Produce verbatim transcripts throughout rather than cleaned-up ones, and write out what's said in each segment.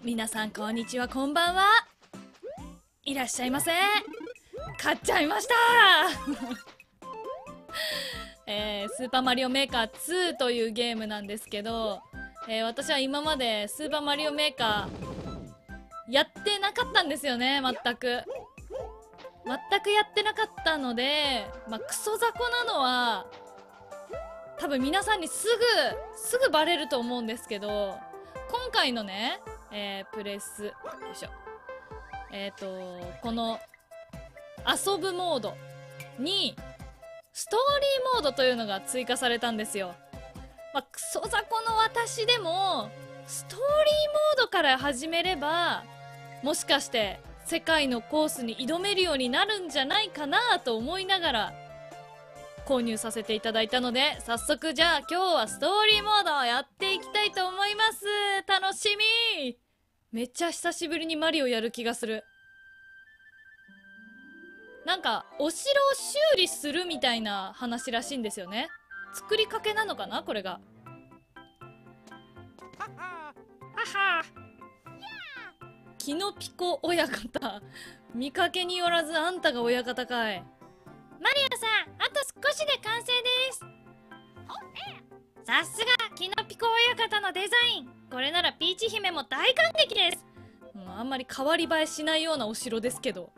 皆さんこんにちは、こんばんは。いらっしゃいませ。買っちゃいましたえー、スーパーマリオメーカーツーというゲームなんですけど、えー、私は今までスーパーマリオメーカーやってなかったんですよね。全く全くやってなかったので、まあ、クソ雑魚なのは多分皆さんにすぐすぐバレると思うんですけど、今回のね、えー、プレスよいしょえっ、ー、とこの遊ぶモードにストーリーモードというのが追加されたんですよ。まあ、クソ雑魚の私でもストーリーモードから始めればもしかして世界のコースに挑めるようになるんじゃないかなと思いながら購入させていただいたので、早速じゃあ今日はストーリーモードをやっていきたいと思います。楽しみ。めっちゃ久しぶりにマリオやる気がする。なんかお城を修理するみたいな話らしいんですよね。作りかけなのかなこれが。ははキノピコ親方見かけによらずあんたが親方かい。マリオさん、あと少しで完成です。さすがキノピコ親方のデザイン。これならピーチ姫も大感激です。うん、あんまり変わり映えしないようなお城ですけど。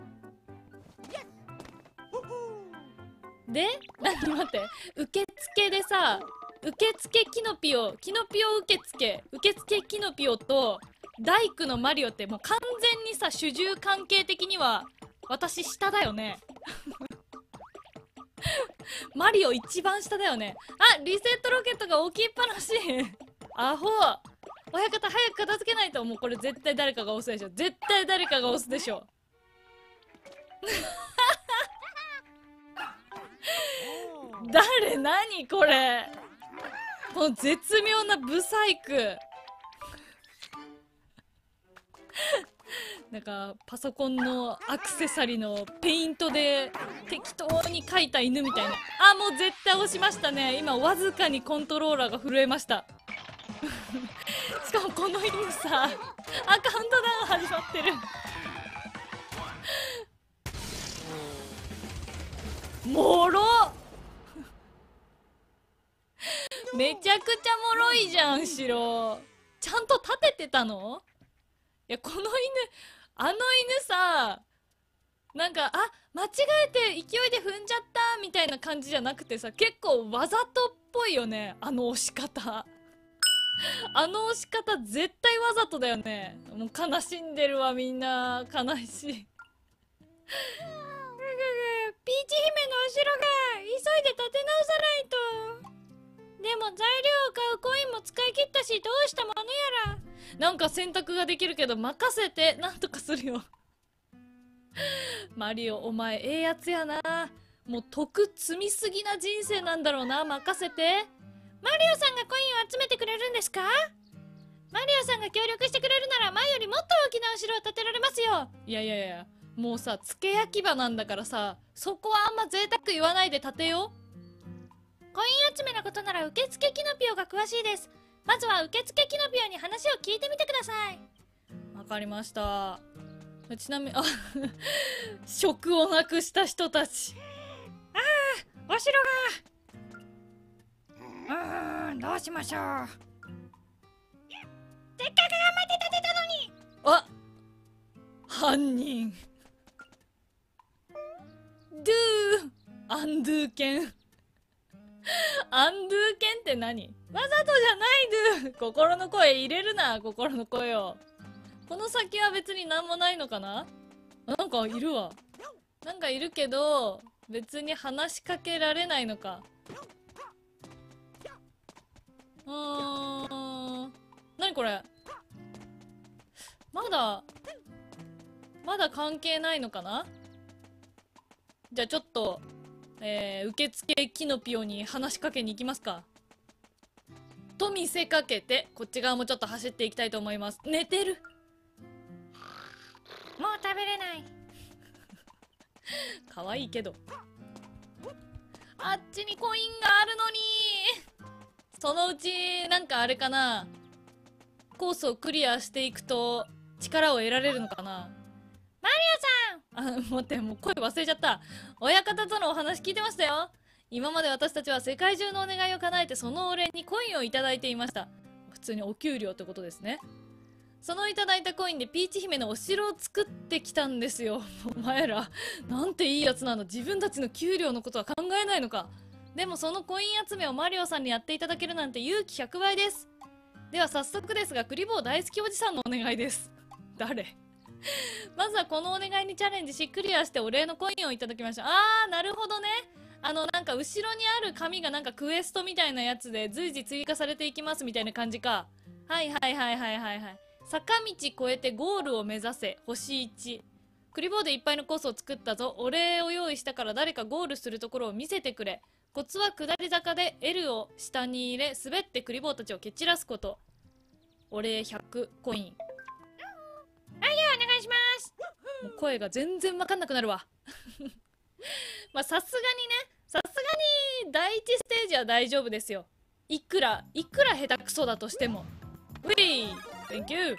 で、なに待って、受付でさ、受付キノピオ、キノピオ受付、受付キノピオと大工のマリオってもう完全にさ、主従関係的には私下だよね。マリオ一番下だよね。あ、リセットロケットが置きっぱなしアホ。親方早く片付けないと。もうこれ絶対誰かが押すでしょ。絶対誰かが押すでしょ。誰？何これ。この絶妙なブサイク。なんかパソコンのアクセサリーのペイントで適当に描いた犬みたいな。あ、もう絶対押しましたね。今わずかにコントローラーが震えましたしかもこの犬さ、アカウントダウン始まってるもろめちゃくちゃもろいじゃん。後ろちゃんと立ててたの？いや、この犬、あの犬さ、なんか、あ、間違えて勢いで踏んじゃったみたいな感じじゃなくてさ、結構わざとっぽいよね、あの押し方あの押し方絶対わざとだよね。もう悲しんでるわ、みんな。悲しいピーチ姫の後ろが急いで立て直さないと。でも材料を買うコインも使い切ったし、どうしたものやら。なんか選択ができるけど任せて、なんとかするよマリオお前ええやつやな。もう得積みすぎな人生なんだろうな。任せて。マリオさんがコインを集めてくれるんですか？マリオさんが協力してくれるなら前よりもっと大きなお城を建てられますよ。いやいやいや、もうさ、付け焼き場なんだからさ、そこはあんま贅沢言わないで建てよう。コイン集めのことなら受付キノピオが詳しいです。まずは受付キノピオに話を聞いてみてください。わかりました。ちなみに、あ職をなくした人たち。ああ、お城が。うーん、どうしましょう。せっかく頑張って建てたのに。あ、犯人。ドゥー、アンドゥー犬。アンドゥー犬って何？わざとじゃないドゥー。心の声入れるな、心の声を。この先は別になんもないのかな？なんかいるわ。なんかいるけど、別に話しかけられないのか。うーん。なにこれ？まだ、まだ関係ないのかな？じゃあちょっと、えー、受付キノピオに話しかけに行きますか。と見せかけて、こっち側もちょっと走っていきたいと思います。寝てる。もう食べれない可愛いけど。あっちにコインがあるのに。そのうちなんかあれかな、コースをクリアしていくと力を得られるのかな。マリオさん、あ、待って、もう声忘れちゃった。親方とのお話聞いてましたよ。今まで私たちは世界中のお願いを叶えて、そのお礼にコインをいただいていました。普通にお給料ってことですね。そのいただいたコインでピーチ姫のお城を作ってきたんですよ。お前ら、なんていいやつなんだ。自分たちの給料のことは考えないのか。でもそのコイン集めをマリオさんにやっていただけるなんて勇気ひゃくばいです。では早速ですが、クリボー大好きおじさんのお願いです。誰まずはこのお願いにチャレンジし、クリアしてお礼のコインをいただきました。あー、なるほどね。あの、なんか後ろにある紙がなんかクエストみたいなやつで随時追加されていきますみたいな感じか。はいはいはいはいはいはい。坂道越えてゴールを目指せ。星いち。クリボーでいっぱいのコースを作ったぞ。お礼を用意したから誰かゴールするところを見せてくれ。コツは下り坂で エル を下に入れ、滑ってクリボーたちを蹴散らすこと。お礼ひゃくコイン。あ、いや、お願いします。もう声が全然わかんなくなるわ。まあさすがにね、さすがに第一ステージは大丈夫ですよ。いくら、いくら下手くそだとしても。ウィー Thank you。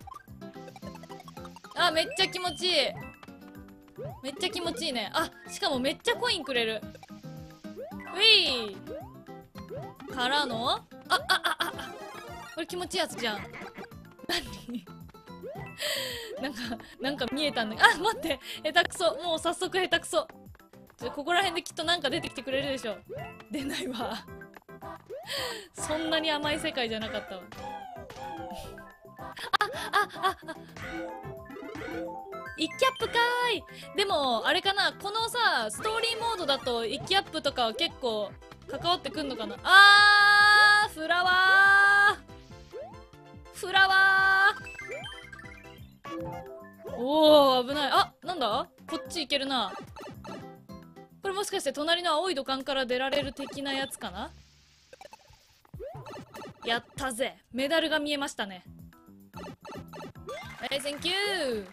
あ、めっちゃ気持ちいい。めっちゃ気持ちいいね。あ、しかもめっちゃコインくれる。ウィーからの、あ、あ、あ、あ、あ、これ気持ちいいやつじゃん。何なんか、なんか見えたんだけど、あ、待って、下手くそ。もう早速下手くそ。ちょ、ここら辺できっとなんか出てきてくれるでしょ。出ないわ。そんなに甘い世界じゃなかったわ。あ、あ、あ、あ。一キャップかーい。でも、あれかな、このさ、ストーリーモードだと一キャップとかは結構関わってくんのかな。あー、フラワーフラワーおー、危ない。あ、なんだこっち行けるな。これもしかして隣の青い土管から出られる的なやつかな。やったぜ。メダルが見えましたね。はい、センキュー。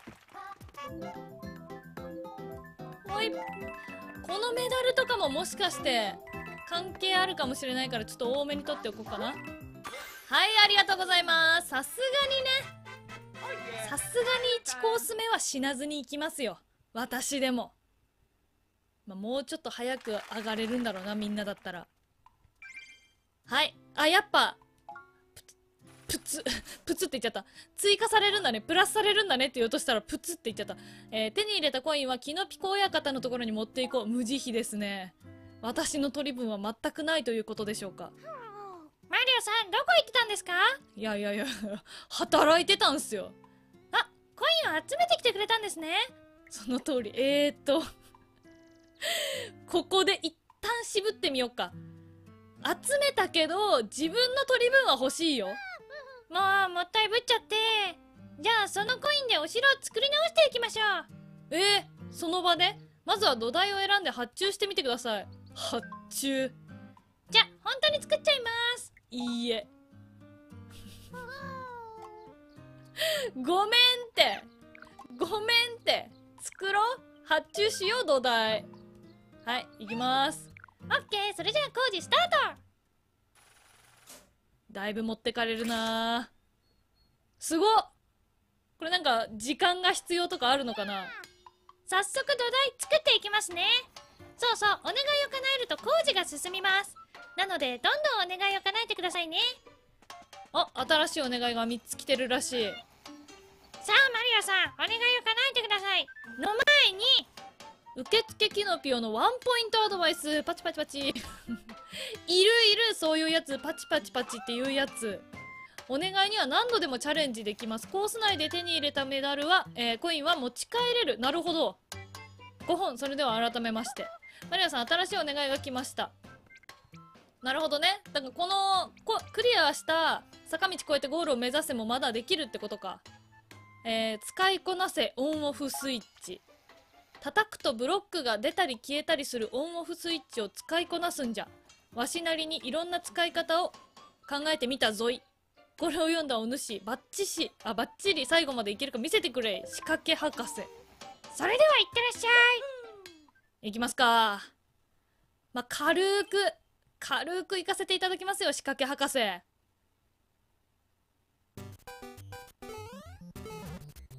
ほい。このメダルとかももしかして関係あるかもしれないからちょっと多めに取っておこうかな。はい、ありがとうございます。さすがにね、さすがにいちコース目は死なずに行きますよ。私でも。まあ、もうちょっと早く上がれるんだろうな、みんなだったら。はい。あ、やっぱ、プツ、プツって言っちゃった。追加されるんだね。プラスされるんだねって言おうとしたら、プツって言っちゃった。えー、手に入れたコインはキノピコ親方のところに持っていこう。無慈悲ですね。私の取り分は全くないということでしょうか。マリオさん、どこ行ってたんですか？いやいやいや、働いてたんすよ。あ、コインを集めてきてくれたんですね。その通り。えーっと、ここで一旦渋ってみようか。集めたけど、自分の取り分は欲しいよ。もう、もったいぶっちゃって。じゃあ、そのコインでお城を作り直していきましょう。えー、その場でまずは土台を選んで発注してみてください。発注。じゃ、本当に作っちゃいます。いいえ。ごめんって。ごめんって。作ろう。発注しよう、土台。はい、行きます。オッケー、それじゃあ工事スタート。だいぶ持ってかれるな。すごっ。これなんか時間が必要とかあるのかな。早速土台作っていきますね。そうそう、お願いを叶えると工事が進みます。なのでどんどんお願いを叶えてくださいね。あ、新しいお願いがみっつ来てるらしい。さあマリオさん、お願いを叶えてください。の前に受付キノピオのワンポイントアドバイス。パチパチパチいるいる、そういうやつ。パチパチパチっていうやつ。お願いには何度でもチャレンジできます。コース内で手に入れたメダルは、えー、コインは持ち帰れる。なるほど。ごほん。それでは改めましてマリオさん、新しいお願いが来ました。なるほどね。だからこのこクリアした坂道越えてゴールを目指せもまだできるってことか。えー、使いこなせオンオフスイッチ。叩くとブロックが出たり消えたりするオンオフスイッチを使いこなすんじゃ。わしなりにいろんな使い方を考えてみたぞい。これを読んだお主、バッチシ、あ、バッチリ最後までいけるか見せてくれ、仕掛け博士。それでは行ってらっしゃい。行きますか。まあ、軽く、軽く行かせていただきますよ、仕掛け博士。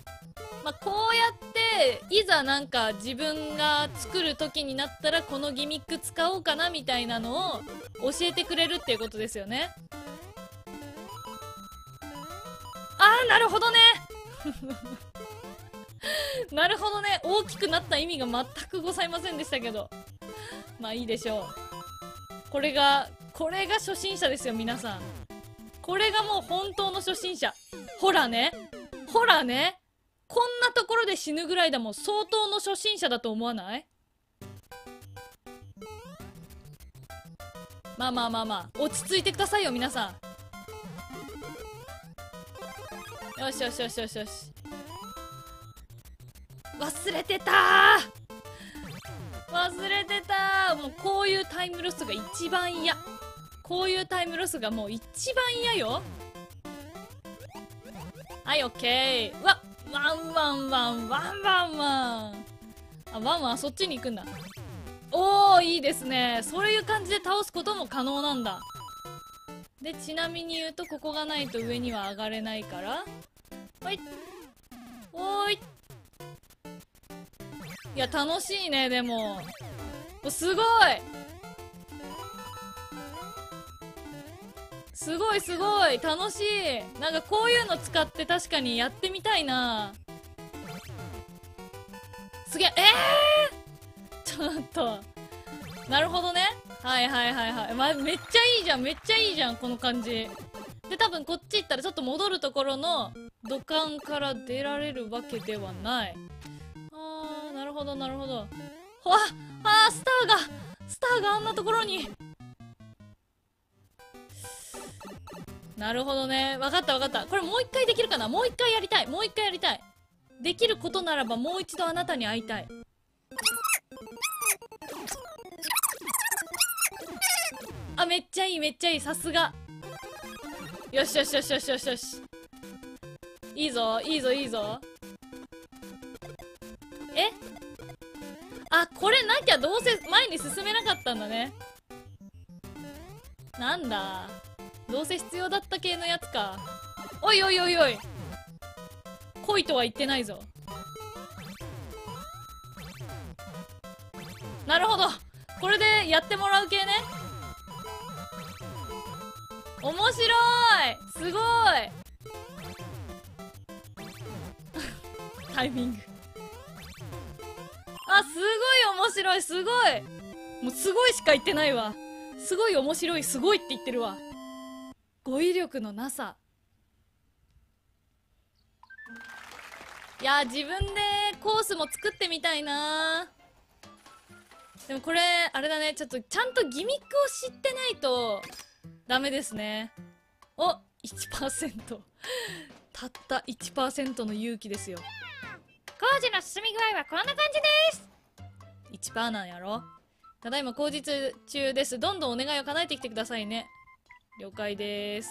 まあ、こうやっていざなんか自分が作る時になったらこのギミック使おうかなみたいなのを教えてくれるっていうことですよね。あー、なるほどねなるほどね。大きくなった意味が全くございませんでしたけど、まあいいでしょう。これがこれが初心者ですよ皆さん。これがもう本当の初心者。ほらね、ほらね、こんなところで死ぬぐらいだもん。相当の初心者だと思わない？まあまあまあまあ、落ち着いてくださいよ皆さん。よしよしよしよしよし。忘れてたー、忘れてたー。もうこういうタイムロスが一番嫌。こういうタイムロスがもう一番嫌よ。はい、オッケー。うわ、ワンワンワンワンワンワン。あ、ワンワンそっちに行くんだ。おー、いいですね。そういう感じで倒すことも可能なんだ。で、ちなみに言うとここがないと上には上がれないから、はい、おーい。いや、楽しいね。でもお、すごいすごいすごい楽しい。なんかこういうの使って確かにやってみたいな。すげえ。えー、ちょっとなるほどね。はいはいはいはい、ま、めっちゃいいじゃん、めっちゃいいじゃんこの感じで。多分こっち行ったらちょっと戻るところの土管から出られるわけではない。あー、なるほどなるほど。わあー、スターがスターがあんなところに。なるほどね。分かった分かった。これもう一回できるかな。もう一回やりたい。もう一回やりたい。できることならばもう一度あなたに会いたい。あ、めっちゃいいめっちゃいい。さすが。よしよしよしよしよしよし。いいぞいいぞいいぞ。え、あ、これなきゃどうせ前に進めなかったんだね。なんだ、どうせ必要だった系のやつか。おいおいおいおい、来いとは言ってないぞ。なるほど、これでやってもらう系ね。面白い、すごいタイミングあ、すごい面白い、すごい、もうすごいしか言ってないわ。すごい面白い、すごいって言ってるわ。語彙力のなさ。いやー、自分でコースも作ってみたいな。でもこれあれだね、ちょっとちゃんとギミックを知ってないとダメですね。お、いちパーセント たった いちパーセント の勇気ですよ。工事の進み具合はこんな感じです。 いちパーセント なんやろ。ただいま工事中です。どんどんお願いを叶えてきてくださいね。了解です。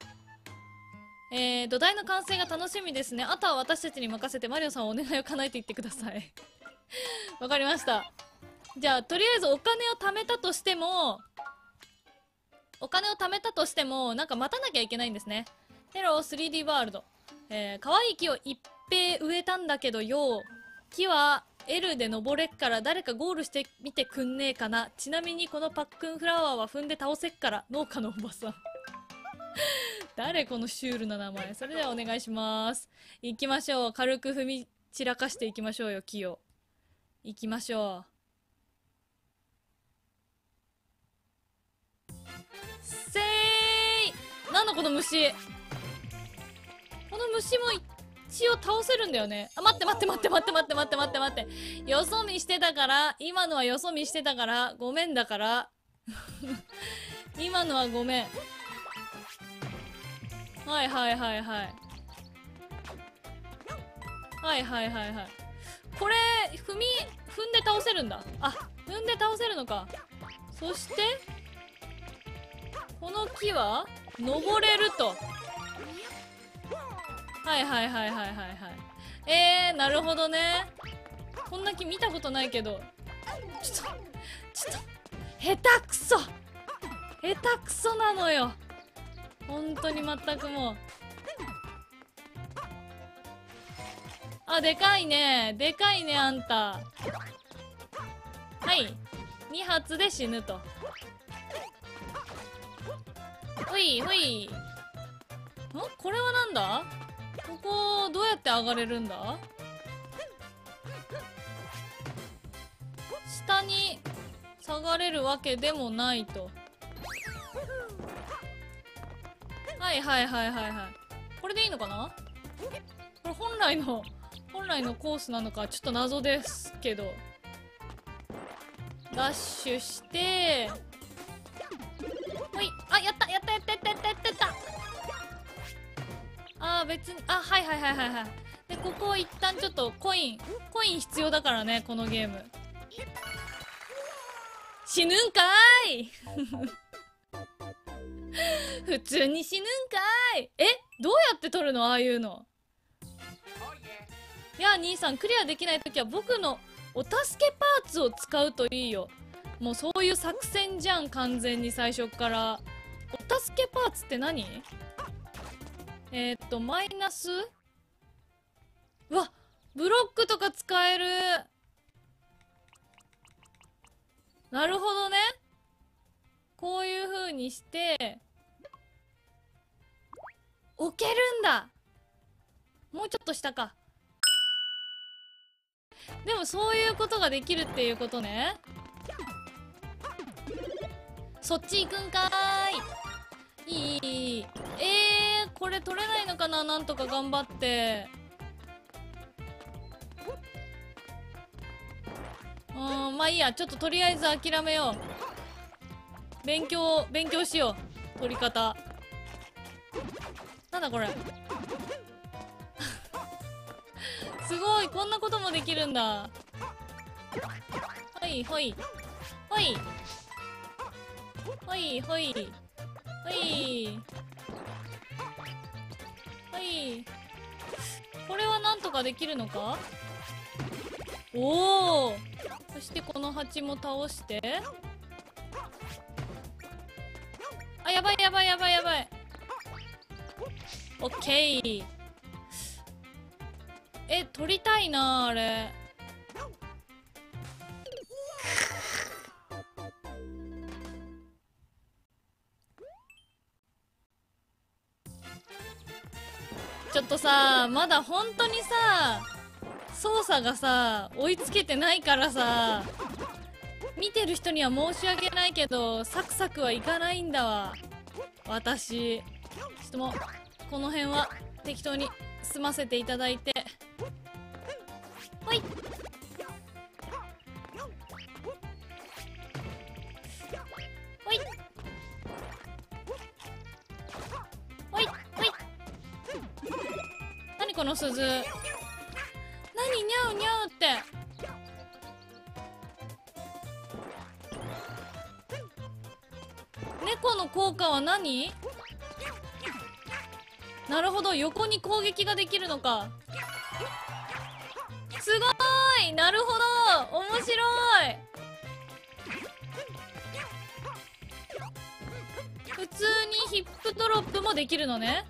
えー、土台の完成が楽しみですね。あとは私たちに任せてマリオさんお願いを叶えていってくださいわかりました。じゃあとりあえずお金を貯めたとしてもお金を貯めたとしてもなんか待たなきゃいけないんですね。ヘロー スリーディー ワールド、えー、可愛い木をいっぺい植えたんだけどよ、木は L で登れっから誰かゴールしてみてくんねえかな。ちなみにこのパックンフラワーは踏んで倒せっから。農家のおばさん誰このシュールな名前。それではお願いします。行きましょう。軽く踏み散らかしていきましょうよ、木を。行きましょう。せーい。なんだこの虫。この虫も一応倒せるんだよね。あ、待って待って待って待って待って待って待って待って。よそ見してたから、今のはよそ見してたから、ごめんだから今のはごめん。はいはいはいはい。はいはいはいはい。これ、踏み、踏んで倒せるんだ。あ、踏んで倒せるのか。そして、この木は、登れると。はいはいはいはいはいはい。えー、なるほどね。こんな木見たことないけど。ちょっと、ちょっと、下手くそ下手くそなのよ。本当に全くもう。 あ、でかいね。でかいね、あんた。はい。に発で死ぬと。ほい、ほい。んこれはなんだ？ここ、どうやって上がれるんだ？下に下がれるわけでもないと。はいはいはいはいはい。これでいいのかな？これ本来の、本来のコースなのかちょっと謎ですけど。ダッシュして、ほい。あ、やったやったやったやったやったやったやった。あー別に、あ、はいはいはいはいはい。で、ここ一旦ちょっとコイン、コイン必要だからね、このゲーム。死ぬんかーい普通に死ぬんかーい。え、どうやって取るのああいうの。いや兄さん、クリアできないときは僕のお助けパーツを使うといいよ。もうそういう作戦じゃん、完全に最初っから。お助けパーツって何？えー、っとマイナス、うわ、ブロックとか使える。なるほどね。こういう風にして置けるんだ。もうちょっと下か。でもそういうことができるっていうことね。そっち行くんかーい。いい。えー、これ取れないのかな、なんとか頑張って。うーん、まあいいや。ちょっととりあえず諦めよう。勉強、勉強しよう。取り方。なんだこれ。すごい、こんなこともできるんだ。ほいほい。ほい。ほいほい。ほい。ほい。これはなんとかできるのか？おお。そしてこの蜂も倒して。あ、やばいやばいやばいやばい。オッケー。え、取りたいなあれ。ちょっとさ、まだ本当にさ、操作がさ追いつけてないからさ、見てる人には申し訳ないけどサクサクはいかないんだわ私。ちょっともうこの辺は適当に済ませていただいて。ほいほいほいほい。何この鈴。何、にゃうにゃうって。猫の効果は何？なるほど、横に攻撃ができるのか。すごーい。なるほど、面白い。普通にヒップドロップもできるのね。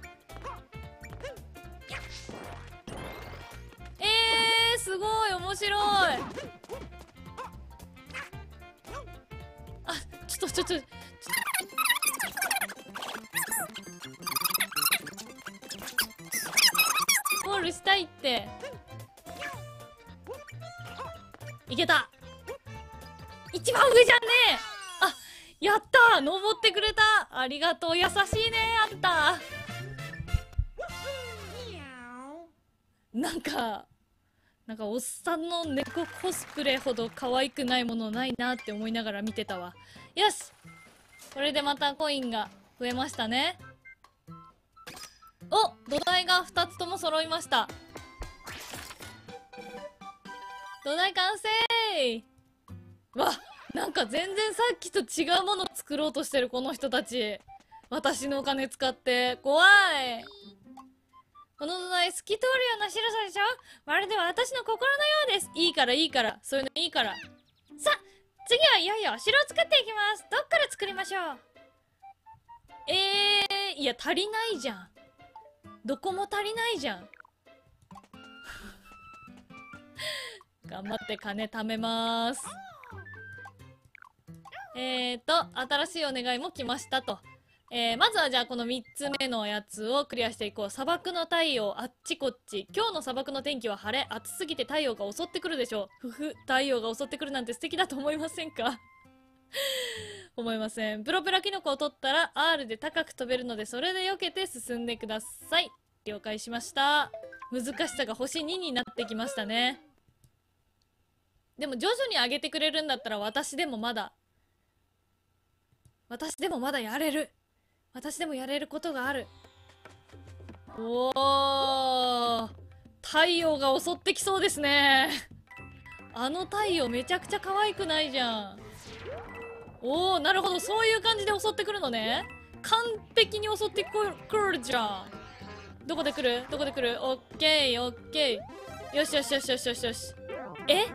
えー、すごい面白い。あ、ちょっとちょっとちょっとゴールしたいって。いけた。一番上じゃんね。あ、やったー、登ってくれた。ありがとう、優しいねあんた。なんかなんかおっさんの猫コスプレほど可愛くないものないなって思いながら見てたわ。よし、これでまたコインが増えましたね。お、土台がふたつとも揃いました。土台完成。わ、なんか全然さっきと違うもの作ろうとしてるこの人たち。私のお金使って。怖い。この土台透き通るような白さでしょ。まるで私の心のようです。いいからいいから、そういうのいいから。さあ、次はいよいよお城を作っていきます。どっから作りましょう。えー、いや足りないじゃん。どこも足りないじゃん。 頑張って金貯めます。えーと、新しいお願いも来ましたと。えー、まずはじゃあこのみっつめのやつをクリアしていこう。砂漠の太陽、あっちこっち。今日の砂漠の天気は晴れ。暑すぎて太陽が襲ってくるでしょう。ふふ、太陽が襲ってくるなんて素敵だと思いませんか？思いません。プロペラキノコを取ったら アール で高く飛べるので、それで避けて進んでください。了解しました。難しさが星にになってきましたね。でも徐々に上げてくれるんだったら私でもまだ私でもまだやれる。私でもやれることがある。おー、太陽が襲ってきそうですね。あの太陽めちゃくちゃ可愛くないじゃん。おー、なるほど、そういう感じで襲ってくるのね。完璧に襲ってくる、くるじゃん。どこで来る？どこで来る？オッケーオッケー。よしよしよしよしよしよし。え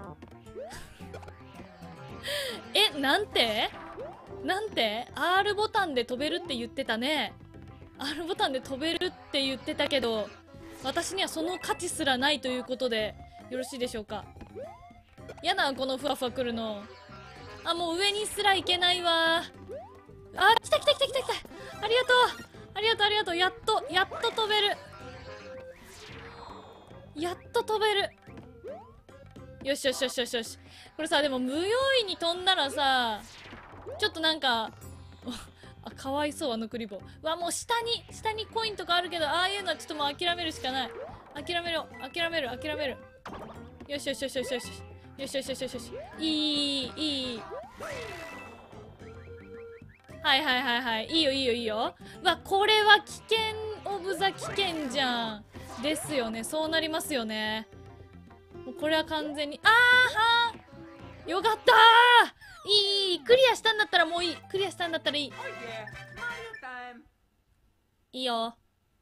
え、なんてなんて アール ボタンで飛べるって言ってたね。 アール ボタンで飛べるって言ってたけど、私にはその価値すらないということでよろしいでしょうか。やだ、このふわふわ来るの。あ、もう上にすら行けないわ。あ、来た来た来た来た来た。ありがとうありがとうありがとう。やっとやっと飛べる。やっと飛べる。よしよしよしよしよし。これさ、でも無用意に飛んだらさ、ちょっとなんかあ、かわいそう、あのクリボー。うわ、もう下に下にコインとかあるけど、ああいうのはちょっともう諦めるしかない。諦めろ諦める諦める。よしよしよしよしよしよしよしよしよしよし。いいいい。はいはいはいはい、いいよいいよいいよ。うわ、これは危険オブザ危険じゃん。ですよね、そうなりますよね。もうこれは完全に、あーはー、よかったー。いい、クリアしたんだったらもういい。クリアしたんだったらいい。いいよ。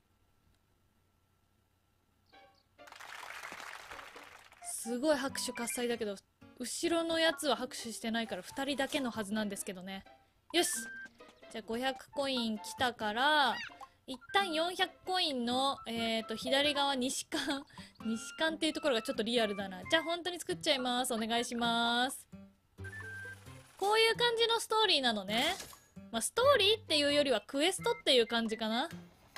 すごい拍手喝采だけど、後ろのやつは拍手してないからふたりだけのはずなんですけどね。よし、じゃあごひゃくコイン来たから、一旦よんひゃくコインの、えーと、左側西館西館っていうところがちょっとリアルだな。じゃあ本当に作っちゃいます。お願いします。こういう感じのストーリーなのね。まあ、ストーリーっていうよりはクエストっていう感じかな。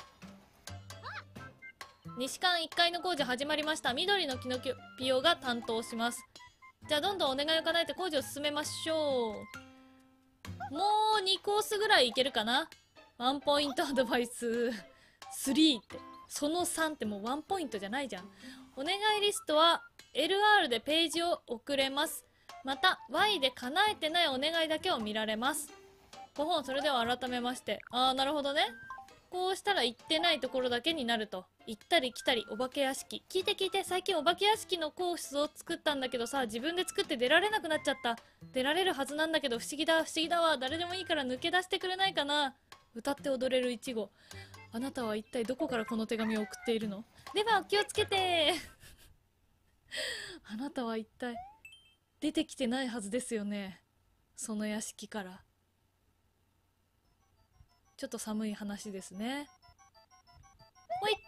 西館いっかいの工事始まりました。緑のキノピオが担当します。じゃあどんどんお願いを叶えて工事を進めましょう。もうにコースぐらいいけるかな。ワンポイントアドバイススリーって、そのさんってもうワンポイントじゃないじゃん。お願いリストは エルアール でページを送れます。また ワイ で叶えてないお願いだけを見られます。ご本、それでは改めまして。ああ、なるほどね。こうしたら行ってないところだけになると。行ったり来たりお化け屋敷。聞いて聞いて、最近お化け屋敷のコースを作ったんだけどさ、自分で作って出られなくなっちゃった。出られるはずなんだけど、不思議だ不思議だわ。誰でもいいから抜け出してくれないかな。歌って踊れるイチゴ。あなたは一体どこからこの手紙を送っているの？ではお気をつけてあなたは一体出てきてないはずですよね、その屋敷から。ちょっと寒い話ですね。ほい。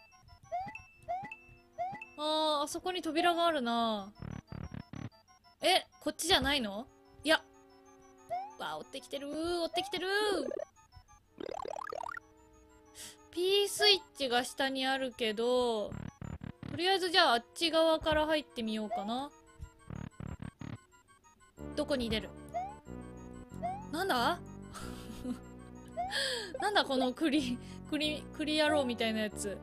あー、あそこに扉があるな。え、こっちじゃないの？いや、わー、追ってきてるー、追ってきてるー。P スイッチが下にあるけど、とりあえずじゃああっち側から入ってみようかな。どこに出る？なんだなんだこの栗、栗、栗野郎みたいなやつ。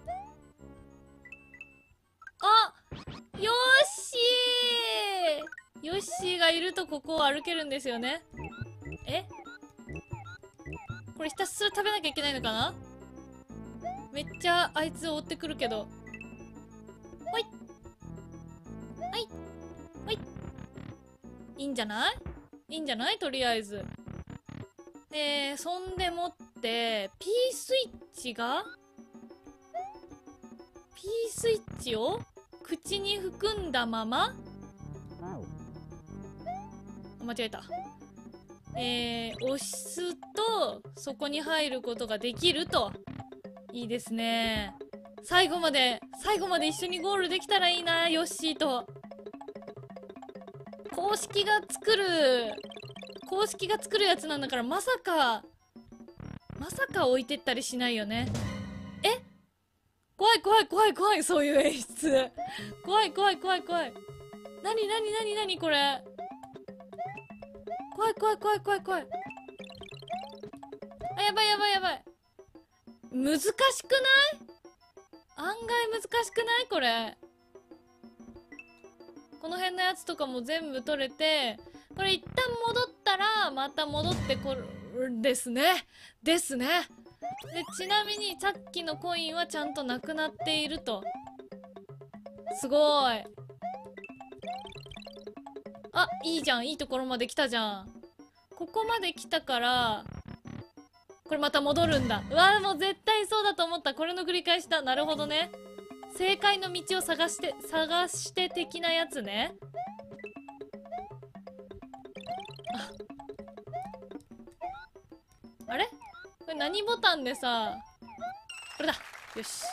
あ、ヨッシーヨッシーがいるとここを歩けるんですよね。え？これひたすら食べなきゃいけないのかな？めっちゃあいつ追ってくるけど。ほいはいほい。いいんじゃない？いいんじゃない？とりあえず。えー、そんでもって P スイッチが P スイッチを口に含んだまま、間違えた。えー、押すとそこに入ることができると。いいですね。最後まで最後まで一緒にゴールできたらいいな、ヨッシーと。 公式が作る公式が作るやつなんだから、まさかまさか置いてったりしないよね。え、怖い怖い怖い怖い、そういう演出怖い怖い怖い怖い。なになになになにこれ、怖い怖い怖い怖い怖い。あ、やばいやばいやばい。難しくない？案外難しくないこれ。この辺のやつとかも全部取れて、これ一旦戻ったらまた戻ってこるんですね。ですね。で、ちなみにさっきのコインはちゃんとなくなっていると。すごい。あ、いいじゃん。いいところまで来たじゃん。ここまで来たから、これまた戻るんだ。うわ、もう絶対そうだと思った。これの繰り返しだ。なるほどね。正解の道を探して、探して的なやつね。あ、あれ？これ何ボタンでさ、これだ。よし。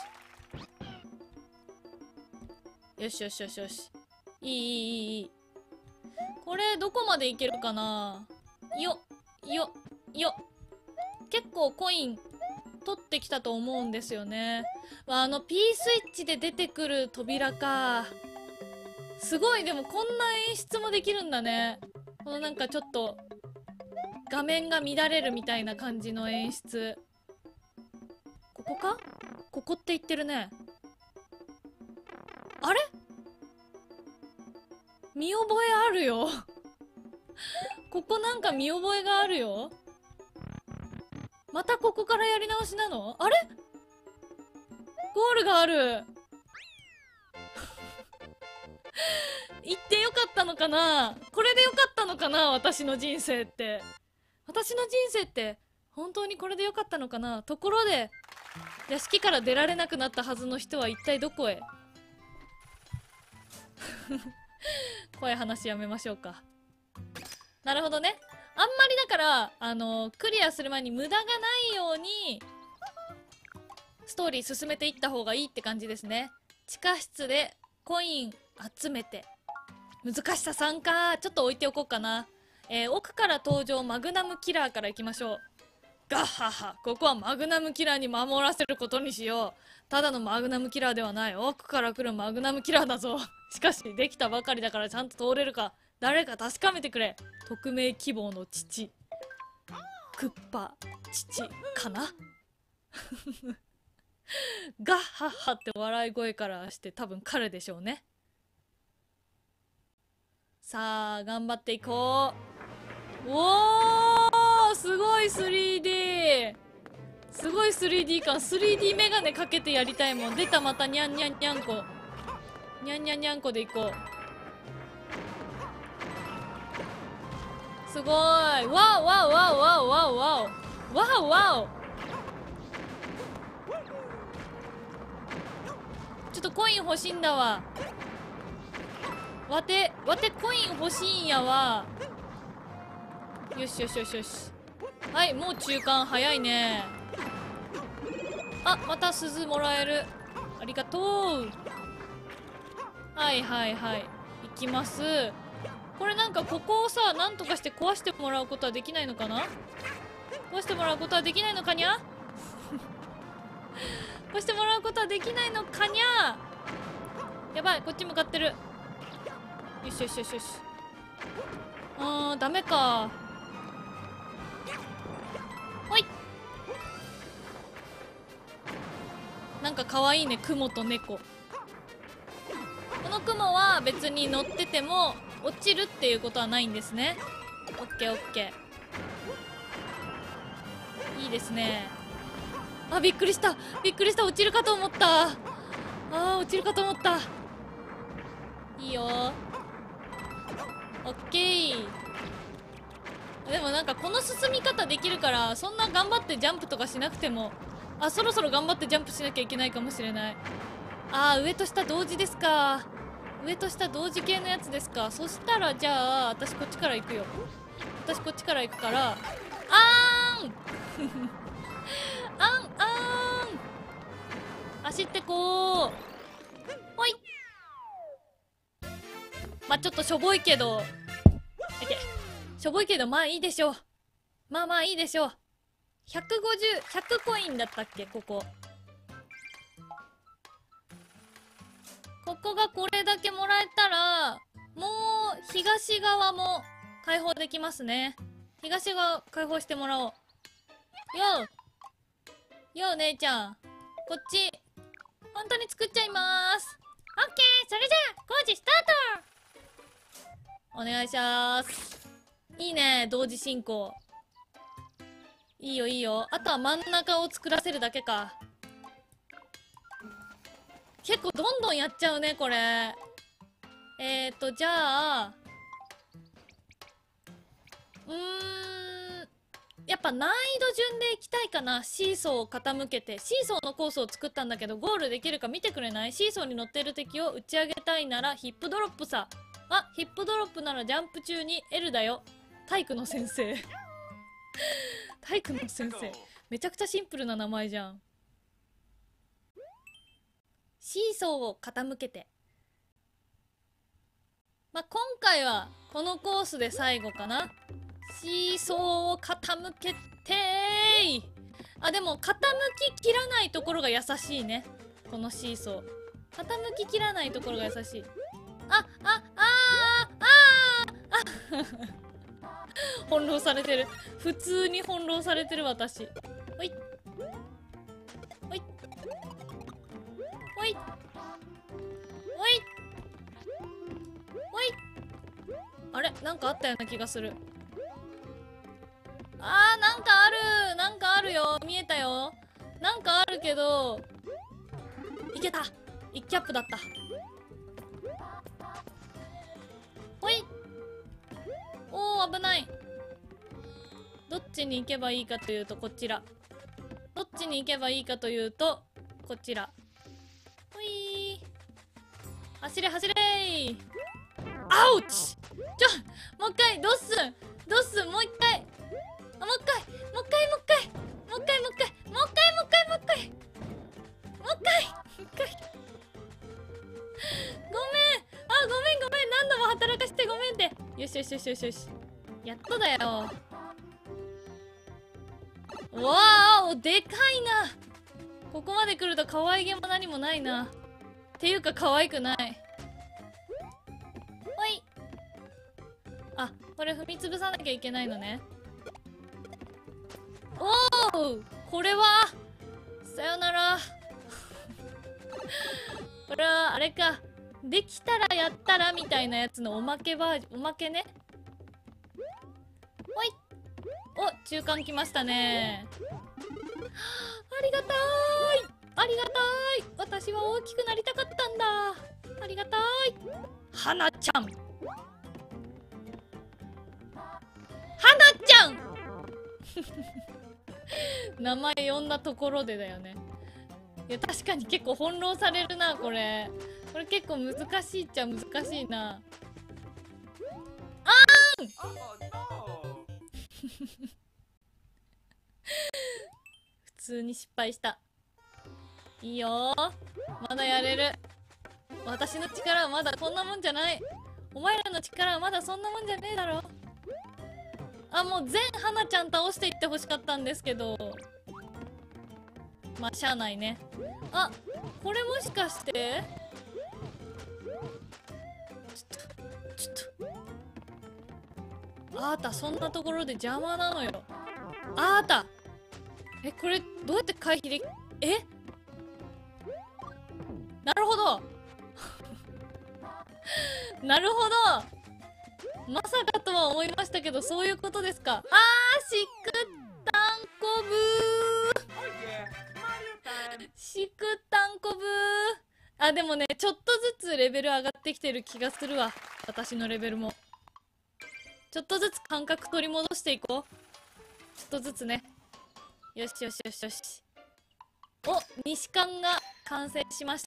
よしよしよしよし。いいいいいいいい。これどこまでいけるかな？よっ、よっ、よっ。結構コイン取ってきたと思うんですよね。あの P スイッチで出てくる扉か。すごい、でもこんな演出もできるんだね。このなんかちょっと画面が乱れるみたいな感じの演出。ここか？ここって言ってるね。あれ？見覚えあるよここなんか見覚えがあるよ。またここからやり直しなの？あれ？ゴールがある行ってよかったのかな？これでよかったのかな？私の人生って私の人生って本当にこれでよかったのかな？ところで屋敷から出られなくなったはずの人は一体どこへ怖い話やめましょうか。なるほどね。あんまりだからあのクリアする前に無駄がないようにストーリー進めていった方がいいって感じですね。地下室でコイン集めて、難しささんか。ちょっと置いておこうかな。えー、奥から登場マグナムキラーからいきましょう。ガッハッハ、ここはマグナムキラーに守らせることにしよう。ただのマグナムキラーではない。奥から来るマグナムキラーだぞしかしできたばかりだからちゃんと通れるか誰か確かめてくれ。匿名希望の父クッパ父かなガッハッハって笑い声からして多分彼でしょうね。さあ頑張っていこう。おー、すごい スリーディー、 すごい スリーディー 感。 スリーディー メガネかけてやりたいもん。出た、またニャンニャンニャンコニャンニャンニャンコでいこう。すごい。わおわおわおわおわおわおわおわお。ちょっとコイン欲しいんだわ。わてわてコイン欲しいんやわ。よしよしよしよし。はい、もう中間早いね。あ、また鈴もらえる。ありがとう。はいはいはい、行きます。これなんかここをさ、なんとかして壊してもらうことはできないのかな？壊してもらうことはできないのかにゃ壊してもらうことはできないのかにゃ。やばい、こっち向かってる。よしよしよしよし。あー、ダメか。ほい。なんかかわいいね、雲と猫。この雲は別に乗ってても落ちるっていうことはないんですね。オッケーオッケー、いいですね。あ、びっくりした、びっくりした。落ちるかと思った。あー、落ちるかと思った。いいよ。オッケー。でもなんかこの進み方できるからそんな頑張ってジャンプとかしなくても。あ、そろそろ頑張ってジャンプしなきゃいけないかもしれない。あー、上と下同時ですか。上と下同時系のやつですか。そしたらじゃあ私こっちから行くよ。私こっちから行くから。あーんあんあーん、走ってこー。ほい。まあちょっとしょぼいけどしょぼいけどまあいいでしょう。まあまあいいでしょう。ひゃくごじゅう、ひゃくコインだったっけここ。ここがこれだけもらえたら、もう東側も開放できますね。東側開放してもらおう。ようよう姉ちゃん。こっち、本当に作っちゃいまーす。オッケー、それじゃあ工事スタート。お願いします。いいね、同時進行。いいよいいよ。あとは真ん中を作らせるだけか。結構どんどんやっちゃうねこれ。えーとじゃあうーんやっぱ難易度順でいきたいかな。シーソーを傾けてシーソーのコースを作ったんだけど、ゴールできるか見てくれない？シーソーに乗ってる敵を打ち上げたいならヒップドロップさ。あ、ヒップドロップならジャンプ中に L だよ。体育の先生体育の先生、めちゃくちゃシンプルな名前じゃん。シーソーを傾けて。まあ、今回はこのコースで最後かな。シーソーを傾けてー。あ、でも傾ききらないところが優しいね。このシーソー傾ききらないところが優しい。あああーあーあ翻弄されてる。普通に翻弄されてる私。ほいほいほいほいほい。あれなんかあったような気がする。あーなんかあるなんかあるよ。見えたよ。なんかあるけどいけた。いちキャップだった。ほい。おー危ない。どっちに行けばいいかというとこちら。どっちに行けばいいかというとこちら。ほいー。走れ走れー。アウチ。ちょもう一回どうすんどうすんもう一回。あ、もう一回もう一回もう一回もう一回もう一回もう一回もう一回もう一回もう一回もう一回ごめん。あ、ごめんごめん。何度も働かしてごめんって。よしよしよしよしよし。やっとだよ。わーお、でかいな。ここまで来ると可愛げも何もないな。っていうか可愛くない。ほい。あ、これ踏み潰さなきゃいけないのね。おお、これはさよならこれはあれか、できたらやったらみたいなやつのおまけバージョン、おまけね。ほい。お、中間来ましたね。ありがたーいありがたーい。私は大きくなりたかったんだ。ありがたーい。はなちゃんはなちゃん名前呼んだところでだよね。いや確かに結構翻弄されるなこれ。これ結構難しいっちゃ難しいな。あーん普通に失敗した。いいよー、まだやれる。私の力はまだこんなもんじゃない。お前らの力はまだそんなもんじゃねえだろ。あ、もう全花ちゃん倒していってほしかったんですけど、まあしゃあないね。あ、これもしかしてちょっとちょっとあーた、そんなところで邪魔なのよ。あーた、え、これどうやって回避でき、え、なるほどなるほど、まさかとは思いましたけど、そういうことですか。あー、しくったんこぶーしくったんこぶー。あ、でもね、ちょっとずつレベル上がってきてる気がするわ。私のレベルもちょっとずつ感覚取り戻していこう。ちょっとずつね。よしよしよしよし。お、西館が完成しました。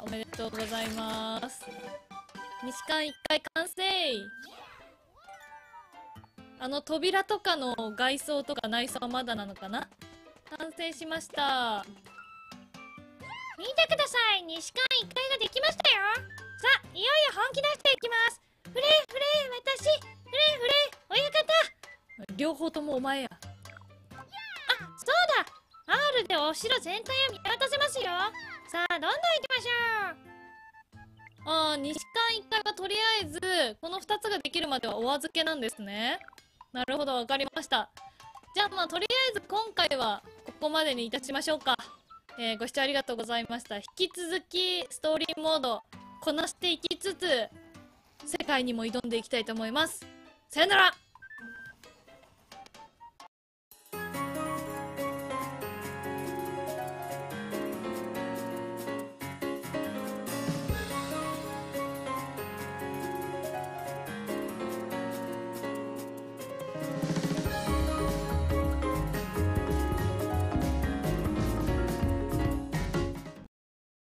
おめでとうございます。西館いっかい完成。あの扉とかの外装とか内装はまだなのかな。完成しました。見てください、西館いっかいができましたよ。さあ、いよいよ本気出していきます。フレーフレー、私フレーフレー、お湯かお前や。 あ、そうだ。 R でお城全体を見渡せますよ。さあ、どんどん行きましょう。 ああ、西館いっかいはとりあえずこのふたつができるまではお預けなんですね。なるほど、わかりました。じゃあまあとりあえず今回はここまでにいたしましょうか。えー、ご視聴ありがとうございました。引き続きストーリーモードこなしていきつつ世界にも挑んでいきたいと思います。さよなら。